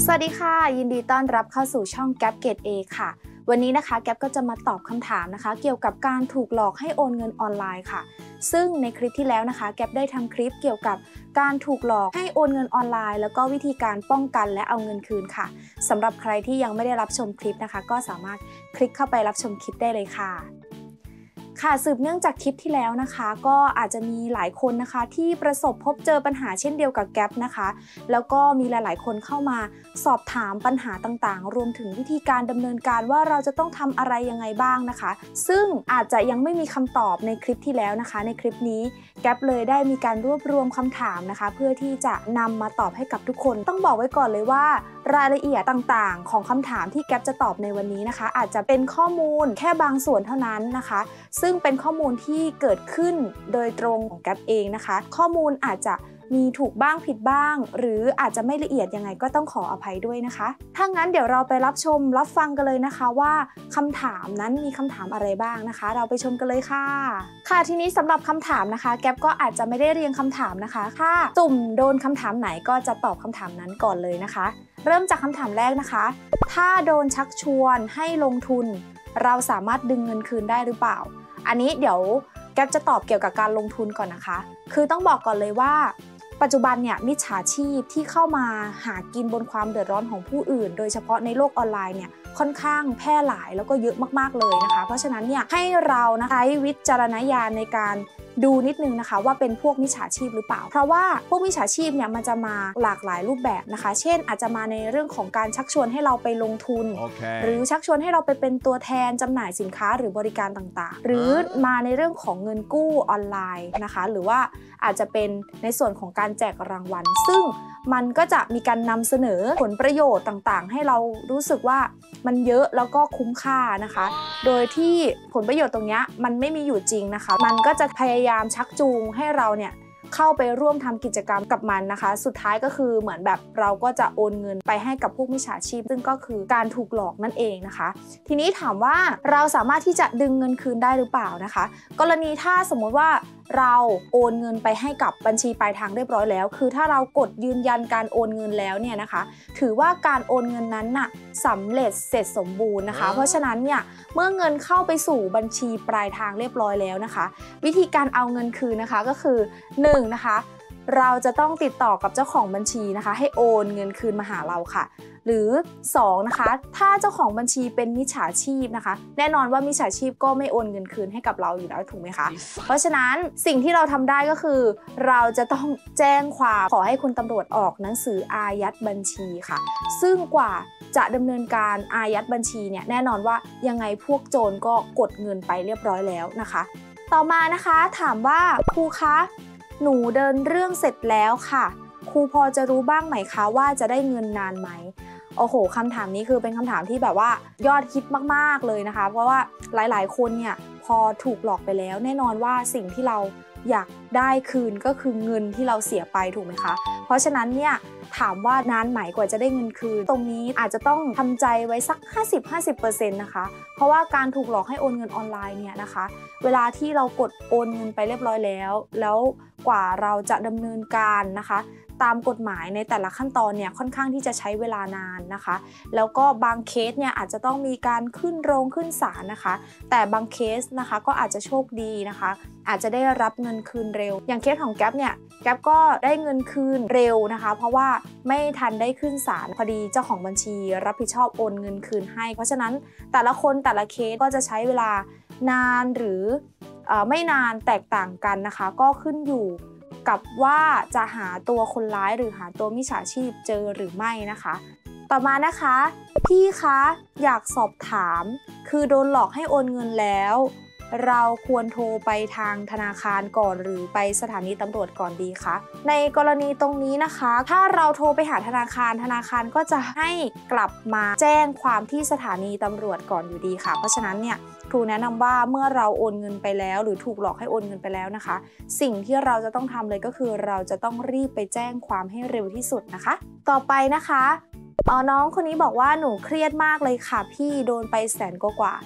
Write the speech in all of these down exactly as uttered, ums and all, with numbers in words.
สวัสดีค่ะยินดีต้อนรับเข้าสู่ช่องแก๊ปเกรด เอ ค่ะวันนี้นะคะแก๊ปก็จะมาตอบคำถามนะคะเกี่ยวกับการถูกหลอกให้โอนเงินออนไลน์ค่ะซึ่งในคลิปที่แล้วนะคะแก๊ปได้ทำคลิปเกี่ยวกับการถูกหลอกให้โอนเงินออนไลน์แล้วก็วิธีการป้องกันและเอาเงินคืนค่ะสำหรับใครที่ยังไม่ได้รับชมคลิปนะคะก็สามารถคลิกเข้าไปรับชมคลิปได้เลยค่ะค่ะสืบเนื่องจากคลิปที่แล้วนะคะก็อาจจะมีหลายคนนะคะที่ประสบพบเจอปัญหาเช่นเดียวกับแก๊ปนะคะแล้วก็มีหลายๆคนเข้ามาสอบถามปัญหาต่างๆรวมถึงวิธีการดำเนินการว่าเราจะต้องทำอะไรยังไงบ้างนะคะซึ่งอาจจะยังไม่มีคำตอบในคลิปที่แล้วนะคะในคลิปนี้แก๊ปเลยได้มีการรวบรวมคำถามนะคะเพื่อที่จะนำมาตอบให้กับทุกคนต้องบอกไว้ก่อนเลยว่ารายละเอียดต่างๆของคำถามที่แก๊ปจะตอบในวันนี้นะคะอาจจะเป็นข้อมูลแค่บางส่วนเท่านั้นนะคะซึ่งเป็นข้อมูลที่เกิดขึ้นโดยตรงของแก๊ปเองนะคะข้อมูลอาจจะมีถูกบ้างผิดบ้างหรืออาจจะไม่ละเอียดยังไงก็ต้องขออภัยด้วยนะคะถ้างั้นเดี๋ยวเราไปรับชมรับฟังกันเลยนะคะว่าคำถามนั้นมีคำถามอะไรบ้างนะคะเราไปชมกันเลยค่ะค่ะทีนี้สำหรับคำถามนะคะแก๊ปก็อาจจะไม่ได้เรียงคำถามนะคะถ้าตุ่มโดนคำถามไหนก็จะตอบคำถามนั้นก่อนเลยนะคะเริ่มจากคำถามแรกนะคะถ้าโดนชักชวนให้ลงทุนเราสามารถดึงเงินคืนได้หรือเปล่าอันนี้เดี๋ยวแก๊ปจะตอบเกี่ยวกับการลงทุนก่อนนะคะคือต้องบอกก่อนเลยว่าปัจจุบันเนี่ยมิจฉาชีพที่เข้ามาหากินบนความเดือดร้อนของผู้อื่นโดยเฉพาะในโลกออนไลน์เนี่ยค่อนข้างแพร่หลายแล้วก็เยอะมากๆเลยนะคะเพราะฉะนั้นเนี่ยให้เรานะคะใช้วิจารณญาณในการดูนิดนึงนะคะว่าเป็นพวกมิจฉาชีพหรือเปล่าเพราะว่าพวกมิจฉาชีพเนี่ยมันจะมาหลากหลายรูปแบบนะคะเช่นอาจจะมาในเรื่องของการชักชวนให้เราไปลงทุน okay. หรือชักชวนให้เราไปเป็นตัวแทนจำหน่ายสินค้าหรือบริการต่างๆหรือมาในเรื่องของเงินกู้ออนไลน์นะคะหรือว่าอาจจะเป็นในส่วนของการแจกรางวัลซึ่งมันก็จะมีการนำเสนอผลประโยชน์ต่างๆให้เรารู้สึกว่ามันเยอะแล้วก็คุ้มค่านะคะโดยที่ผลประโยชน์ตรงนี้มันไม่มีอยู่จริงนะคะมันก็จะพยายามชักจูงให้เราเนี่ยเข้าไปร่วมทำกิจกรรมกับมันนะคะสุดท้ายก็คือเหมือนแบบเราก็จะโอนเงินไปให้กับพวกมิจฉาชีพซึ่งก็คือการถูกหลอกนั่นเองนะคะทีนี้ถามว่าเราสามารถที่จะดึงเงินคืนได้หรือเปล่านะคะกรณีถ้าสมมติว่าเราโอนเงินไปให้กับบัญชีปลายทางเรียบร้อยแล้วคือถ้าเรากดยืนยันการโอนเงินแล้วเนี่ยนะคะถือว่าการโอนเงินนั้นน่ะสำเร็จเสร็จสมบูรณ์นะคะเพราะฉะนั้นเนี่ยเมื่อเงินเข้าไปสู่บัญชีปลายทางเรียบร้อยแล้วนะคะวิธีการเอาเงินคืนนะคะก็คือหนึ่งนะคะเราจะต้องติดต่อกับเจ้าของบัญชีนะคะให้โอนเงินคืนมาหาเราค่ะหรือสองนะคะถ้าเจ้าของบัญชีเป็นมิจฉาชีพนะคะแน่นอนว่ามิจฉาชีพก็ไม่โอนเงินคืนให้กับเราอยู่แล้วถูกไหมคะเพราะฉะนั้นสิ่งที่เราทำได้ก็คือเราจะต้องแจ้งความขอให้คุณตำรวจออกหนังสืออายัดบัญชีค่ะซึ่งกว่าจะดำเนินการอายัดบัญชีเนี่ยแน่นอนว่ายังไงพวกโจรก็กดเงินไปเรียบร้อยแล้วนะคะต่อมานะคะถามว่าครูคะหนูเดินเรื่องเสร็จแล้วค่ะครูพอจะรู้บ้างไหมคะว่าจะได้เงินนานไหมโอ้โหคำถามนี้คือเป็นคำถามที่แบบว่ายอดฮิตมากๆเลยนะคะเพราะว่าหลายๆคนเนี่ยพอถูกหลอกไปแล้วแน่นอนว่าสิ่งที่เราอยากได้คืนก็คือเงินที่เราเสียไปถูกไหมคะเพราะฉะนั้นเนี่ยถามว่านานไหมกว่าจะได้เงินคืนตรงนี้อาจจะต้องทำใจไว้สัก ห้าสิบ ห้าสิบเปอร์เซ็นต์ นะคะเพราะว่าการถูกหลอกให้โอนเงินออนไลน์เนี่ยนะคะเวลาที่เรากดโอนเงินไปเรียบร้อยแล้วแล้วกว่าเราจะดำเนินการนะคะตามกฎหมายในแต่ละขั้นตอนเนี่ยค่อนข้างที่จะใช้เวลานานนะคะแล้วก็บางเคสเนี่ยอาจจะต้องมีการขึ้นโรงขึ้นศาลนะคะแต่บางเคสนะคะก็อาจจะโชคดีนะคะอาจจะได้รับเงินคืนเร็วอย่างเคสของแก๊ปเนี่ยแก๊ปก็ได้เงินคืนเร็วนะคะเพราะว่าไม่ทันได้ขึ้นศาลพอดีเจ้าของบัญชีรับผิดชอบโอนเงินคืนให้เพราะฉะนั้นแต่ละคนแต่ละเคสก็จะใช้เวลานานหรือเอ่อไม่นานแตกต่างกันนะคะก็ขึ้นอยู่กับว่าจะหาตัวคนร้ายหรือหาตัวมิจฉาชีพเจอหรือไม่นะคะต่อมานะคะพี่คะอยากสอบถามคือโดนหลอกให้โอนเงินแล้วเราควรโทรไปทางธนาคารก่อนหรือไปสถานีตำรวจก่อนดีคะในกรณีตรงนี้นะคะถ้าเราโทรไปหาธนาคารธนาคารก็จะให้กลับมาแจ้งความที่สถานีตำรวจก่อนอยู่ดีค่ะเพราะฉะนั้นเนี่ยครูแนะนำว่าเมื่อเราโอนเงินไปแล้วหรือถูกหลอกให้โอนเงินไปแล้วนะคะสิ่งที่เราจะต้องทำเลยก็คือเราจะต้องรีบไปแจ้งความให้เร็วที่สุดนะคะต่อไปนะคะอ๋อน้องคนนี้บอกว่าหนูเครียดมากเลยค่ะพี่โดนไปแสนกว่า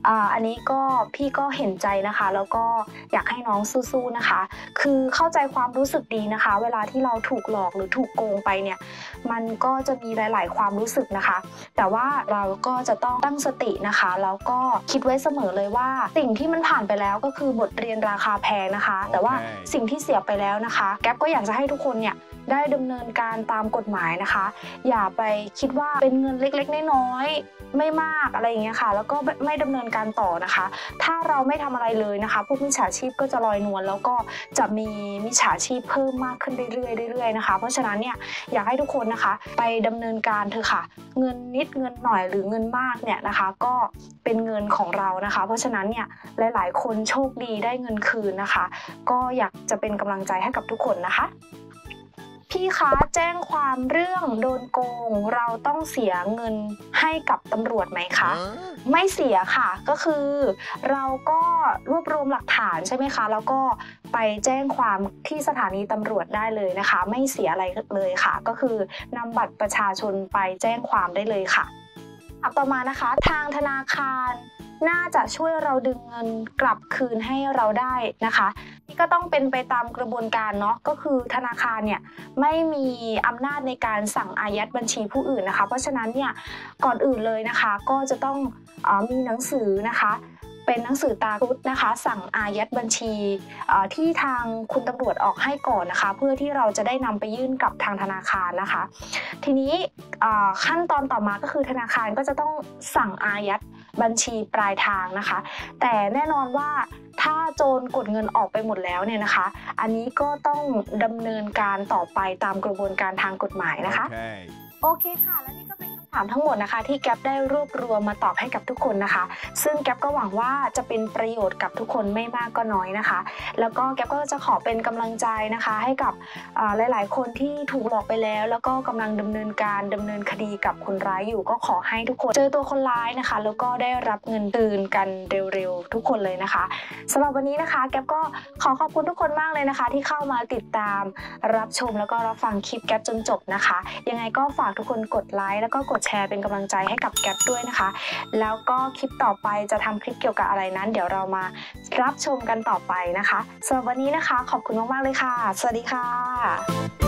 อ่าอันนี้ก็พี่ก็เห็นใจนะคะแล้วก็อยากให้น้องสู้ๆนะคะคือเข้าใจความรู้สึกดีนะคะเวลาที่เราถูกหลอกหรือถูกโกงไปเนี่ยมันก็จะมีหลายๆความรู้สึกนะคะแต่ว่าเราก็จะต้องตั้งสตินะคะแล้วก็คิดไว้เสมอเลยว่าสิ่งที่มันผ่านไปแล้วก็คือบทเรียนราคาแพงนะคะ okay. แต่ว่าสิ่งที่เสียไปแล้วนะคะแก๊ปก็อยากจะให้ทุกคนเนี่ยได้ดำเนินการตามกฎหมายนะคะอย่าไปคิดว่าเป็นเงินเล็กๆน้อยๆไม่มากอะไรอย่างเงี้ยค่ะแล้วก็ไม่ดำเนินการต่อนะคะถ้าเราไม่ทำอะไรเลยนะคะพวกมิจฉาชีพก็จะลอยนวลแล้วก็จะมีมิจฉาชีพเพิ่มมากขึ้นเรื่อยๆเรื่อยๆนะคะเพราะฉะนั้นเนี่ยอยากให้ทุกคนนะคะไปดำเนินการเถอะค่ะเงินนิดเงินหน่อยหรือเงินมากเนี่ยนะคะก็เป็นเงินของเรานะคะเพราะฉะนั้นเนี่ยหลายๆคนโชคดีได้เงินคืนนะคะก็อยากจะเป็นกำลังใจให้กับทุกคนนะคะพี่คะแจ้งความเรื่องโดนโกงเราต้องเสียเงินให้กับตำรวจไหมคะไม่เสียค่ะก็คือเราก็รวบรวมหลักฐานใช่ไหมคะแล้วก็ไปแจ้งความที่สถานีตำรวจได้เลยนะคะไม่เสียอะไรเลยค่ะก็คือนำบัตรประชาชนไปแจ้งความได้เลยค่ะต่อมานะคะทางธนาคารน่าจะช่วยเราดึงเงินกลับคืนให้เราได้นะคะนี่ก็ต้องเป็นไปตามกระบวนการเนาะก็คือธนาคารเนี่ยไม่มีอำนาจในการสั่งอายัดบัญชีผู้อื่นนะคะเพราะฉะนั้นเนี่ยก่อนอื่นเลยนะคะก็จะต้องเอ่อมีหนังสือนะคะเป็นหนังสือตารุดนะคะสั่งอายัดบัญชีที่ทางคุณตำรวจออกให้ก่อนนะคะเพื่อที่เราจะได้นำไปยื่นกับทางธนาคารนะคะทีนี้ขั้นตอนต่อมาก็คือธนาคารก็จะต้องสั่งอายัดบัญชีปลายทางนะคะแต่แน่นอนว่าถ้าโจรกดเงินออกไปหมดแล้วเนี่ยนะคะอันนี้ก็ต้องดำเนินการต่อไปตามกระบวนการทางกฎหมายนะคะ okay. โอเคค่ะและนี่ก็เป็นคำถามทั้งหมดนะคะที่แก๊ปได้รวบรวมมาตอบให้กับทุกคนนะคะซึ่งแก๊ปก็หวังว่าจะเป็นประโยชน์กับทุกคนไม่มากก็น้อยนะคะแล้วก็แก๊ปก็จะขอเป็นกำลังใจนะคะให้กับหลายๆคนที่ถูกหลอกไปแล้วแล้วก็กำลังดำเนินการดำเนินคดีกับคนร้ายอยู่ก็ขอให้ทุกคนเจอตัวคนร้ายนะคะแล้วก็ได้รับเงินคืนกันเร็วๆทุกคนเลยนะคะสำหรับวันนี้นะคะแก๊ปก็ขอขอบคุณทุกคนมากเลยนะคะที่เข้ามาติดตามรับชมแล้วก็รับฟังคลิปแก๊ปจนจบนะคะยังไงก็ฝากทุกคนกดไลค์แล้วก็กดแชร์เป็นกำลังใจให้กับแก๊ปด้วยนะคะแล้วก็คลิปต่อไปจะทำคลิปเกี่ยวกับอะไรนั้นเดี๋ยวเรามารับชมกันต่อไปนะคะสำหรับวันนี้นะคะขอบคุณมากๆเลยค่ะสวัสดีค่ะ